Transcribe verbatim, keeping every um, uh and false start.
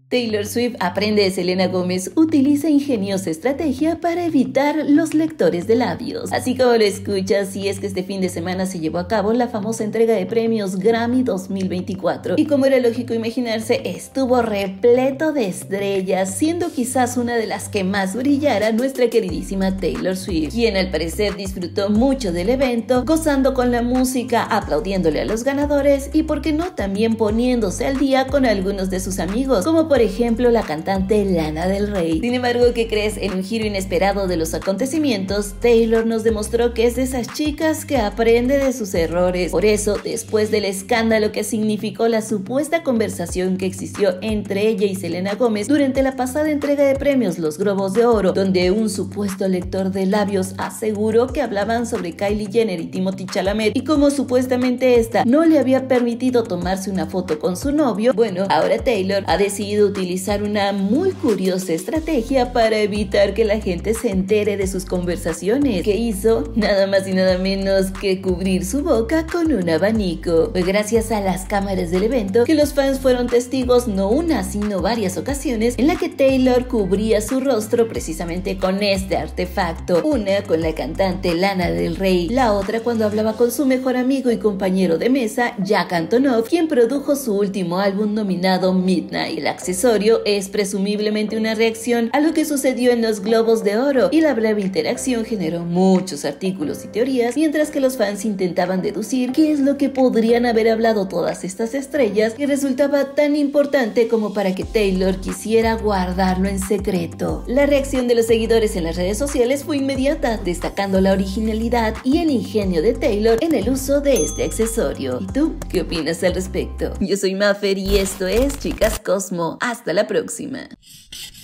Taylor Swift aprende de Selena Gómez, utiliza ingeniosa estrategia para evitar los lectores de labios. Así como lo escuchas, y es que este fin de semana se llevó a cabo la famosa entrega de premios Grammy dos mil veinticuatro, y como era lógico imaginarse, estuvo repleto de estrellas, siendo quizás una de las que más brillara nuestra queridísima Taylor Swift, quien al parecer disfrutó mucho del evento, gozando con la música, aplaudiéndole a los ganadores y, por qué no, también poniéndose al día con algunos de sus amigos, como por ejemplo la cantante Lana del Rey. Sin embargo, ¿qué crees? En un giro inesperado de los acontecimientos, Taylor nos demostró que es de esas chicas que aprende de sus errores. Por eso, después del escándalo que significó la supuesta conversación que existió entre ella y Selena Gómez durante la pasada entrega de premios Los Globos de Oro, donde un supuesto lector de labios aseguró que hablaban sobre Kylie Jenner y Timothée Chalamet y cómo supuestamente esta no le había permitido tomarse una foto con su novio, bueno, ahora Taylor ha decidido utilizar una muy curiosa estrategia para evitar que la gente se entere de sus conversaciones. ¿Qué hizo? Nada más y nada menos que cubrir su boca con un abanico. Fue gracias a las cámaras del evento que los fans fueron testigos no una sino varias ocasiones en la que Taylor cubría su rostro precisamente con este artefacto. Una con la cantante Lana del Rey, la otra cuando hablaba con su mejor amigo y compañero de mesa Jack Antonoff, quien produjo su último álbum nominado Midnight. El accesorio es presumiblemente una reacción a lo que sucedió en los Globos de Oro, y la breve interacción generó muchos artículos y teorías, mientras que los fans intentaban deducir qué es lo que podrían haber hablado todas estas estrellas que resultaba tan importante como para que Taylor quisiera guardarlo en secreto. La reacción de los seguidores en las redes sociales fue inmediata, destacando la originalidad y el ingenio de Taylor en el uso de este accesorio. ¿Y tú qué opinas al respecto? Yo soy Maffer y esto es Chicas Cosmo. Hasta la próxima.